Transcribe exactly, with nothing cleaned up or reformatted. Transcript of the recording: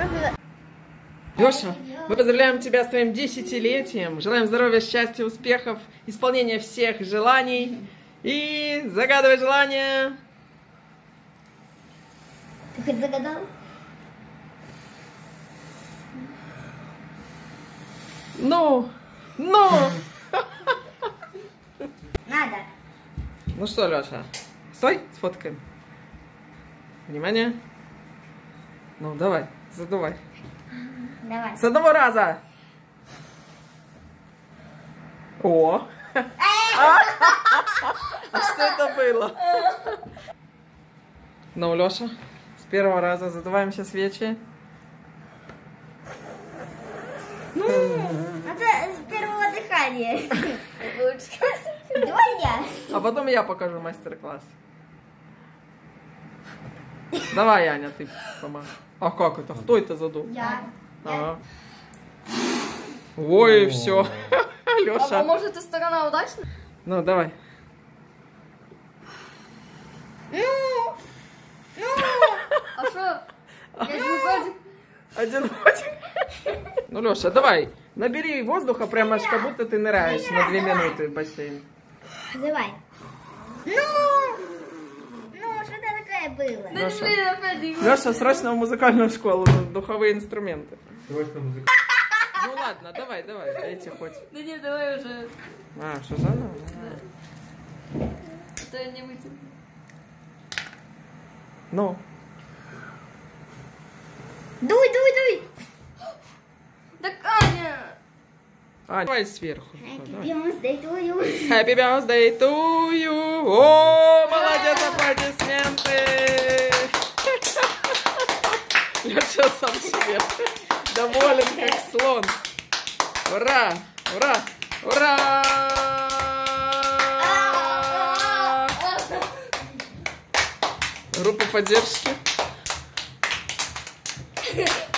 Леша, мы поздравляем тебя с твоим десятилетием. Желаем здоровья, счастья, успехов, исполнения всех желаний. И загадывай желание. Ты хоть загадал? Ну, ну. Надо. Ну что, Леша, стой, сфоткаем. Внимание. Ну, давай, задувай. Давай. С одного раза. О. А что это было? Ну, Леша, с первого раза задуваем все свечи. Это с первого дыхания. Лучше. Давай я. А потом я покажу мастер-класс. Давай, Аня, ты помогай. А как это? Кто это задул? Я. Ага. Ой, все. А, Леша. а может, эта сторона удачная? Ну, давай. Ну. Ну. А что? Я же годик. Один годик. Ну, Леша, давай. Набери воздуха, прямо аж как будто ты ныряешь на две минуты в бассейн. Давай. Ну. Ну, что это такое было? Да Леша. блин, опять не Леша, срочно в музыкальную школу, духовые инструменты. Срочно музыка. Ну ладно, давай, давай, эти хоть. Да нет, давай уже. А, что заново? Это я не вытяну. Ну. Дуй, дуй, дуй. Да Аня! А, давай сверху. Happy Давай. birthday to you. Happy birthday to you. О, молодец, аплодисменты. Леша сам себе доволен, как слон. Ура, ура, ура! Группа поддержки.